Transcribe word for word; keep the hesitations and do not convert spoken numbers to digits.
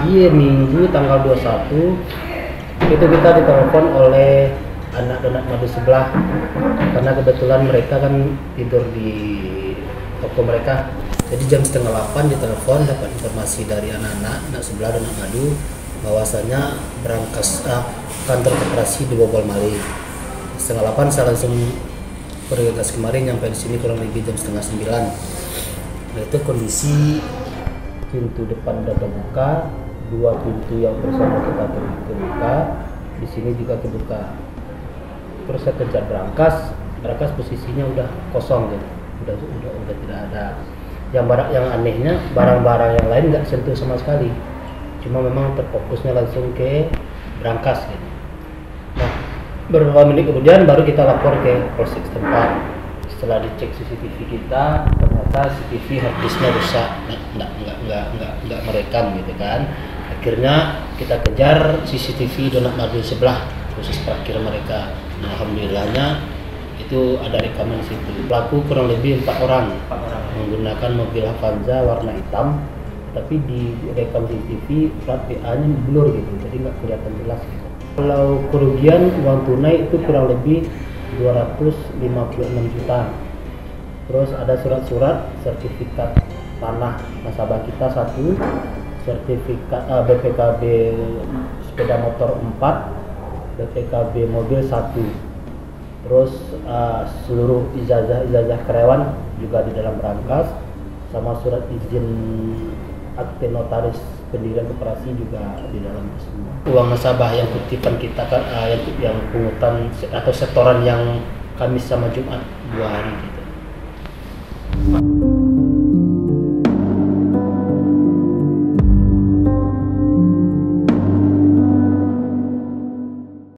pagi Minggu tanggal dua puluh satu itu kita ditelepon oleh anak Donat Madu sebelah, karena kebetulan mereka kan tidur di toko mereka. Jadi jam setengah delapan ditelepon, dapat informasi dari anak-anak anak sebelah Donat Madu bahwasanya berangkas ah, kantor koperasi dibobol maling. Setengah delapan saya langsung bergegas kemarin, nyampe di sini kurang lebih jam setengah sembilan. Nah, itu kondisi pintu depan udah terbuka, dua pintu yang bersama kita terbuka, di sini juga terbuka. Terus saya kejar berangkas, berangkas posisinya udah kosong gitu, udah udah udah tidak ada. Yang barang yang anehnya barang-barang yang lain nggak sentuh sama sekali, cuma memang terfokusnya langsung ke berangkas gitu. Nah, beberapa menit kemudian baru kita lapor ke polsek setempat. Setelah dicek C C T V kita, ternyata C C T V harddisknya rusak, nggak nggak nggak nggak nggak merekam gitu kan. Akhirnya kita kejar C C T V Donat Madu sebelah khusus parkir mereka. Nah, alhamdulillahnya itu ada rekaman di situ. Pelaku kurang lebih empat orang, empat orang menggunakan mobil Avanza warna hitam, tapi di rekam C C T V plat P A-nya blur gitu, jadi nggak kelihatan jelas gitu. Kalau kerugian uang tunai itu kurang lebih dua ratus lima puluh enam juta. Terus ada surat-surat sertifikat tanah nasabah kita satu, sertifikat uh, B P K B sepeda motor empat, B P K B mobil satu. Terus uh, seluruh ijazah-ijazah karyawan juga di dalam berangkas, sama surat izin akte notaris pendirian koperasi juga di dalam semua. Uang nasabah yang kutipan kita kan uh, yang, yang pungutan atau setoran yang Kamis sama Jumat dua hari gitu.